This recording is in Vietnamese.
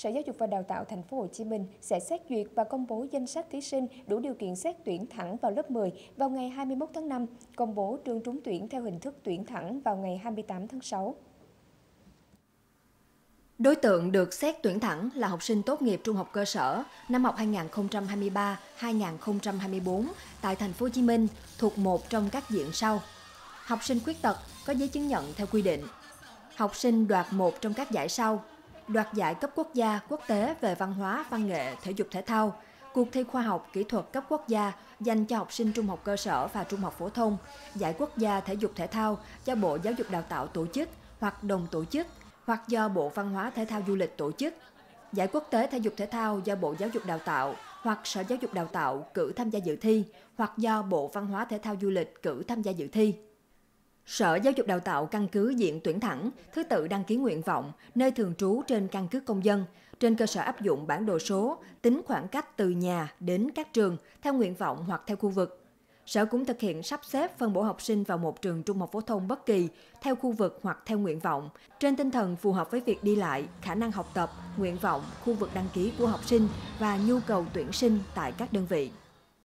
Sở Giáo dục và Đào tạo Thành phố Hồ Chí Minh sẽ xét duyệt và công bố danh sách thí sinh đủ điều kiện xét tuyển thẳng vào lớp 10 vào ngày 21 tháng 5, công bố trường trúng tuyển theo hình thức tuyển thẳng vào ngày 28 tháng 6. Đối tượng được xét tuyển thẳng là học sinh tốt nghiệp trung học cơ sở năm học 2023-2024 tại Thành phố Hồ Chí Minh thuộc một trong các diện sau: học sinh khuyết tật có giấy chứng nhận theo quy định, học sinh đoạt một trong các giải sau: đoạt giải cấp quốc gia, quốc tế về văn hóa, văn nghệ, thể dục thể thao, cuộc thi khoa học kỹ thuật cấp quốc gia dành cho học sinh trung học cơ sở và trung học phổ thông, giải quốc gia thể dục thể thao do Bộ Giáo dục Đào tạo tổ chức hoặc đồng tổ chức, hoặc do Bộ Văn hóa Thể thao Du lịch tổ chức, giải quốc tế thể dục thể thao do Bộ Giáo dục Đào tạo hoặc Sở Giáo dục Đào tạo cử tham gia dự thi, hoặc do Bộ Văn hóa Thể thao Du lịch cử tham gia dự thi. Sở Giáo dục Đào tạo căn cứ diện tuyển thẳng, thứ tự đăng ký nguyện vọng, nơi thường trú trên căn cước công dân, trên cơ sở áp dụng bản đồ số, tính khoảng cách từ nhà đến các trường theo nguyện vọng hoặc theo khu vực. Sở cũng thực hiện sắp xếp phân bổ học sinh vào một trường trung học phổ thông bất kỳ theo khu vực hoặc theo nguyện vọng, trên tinh thần phù hợp với việc đi lại, khả năng học tập, nguyện vọng, khu vực đăng ký của học sinh và nhu cầu tuyển sinh tại các đơn vị.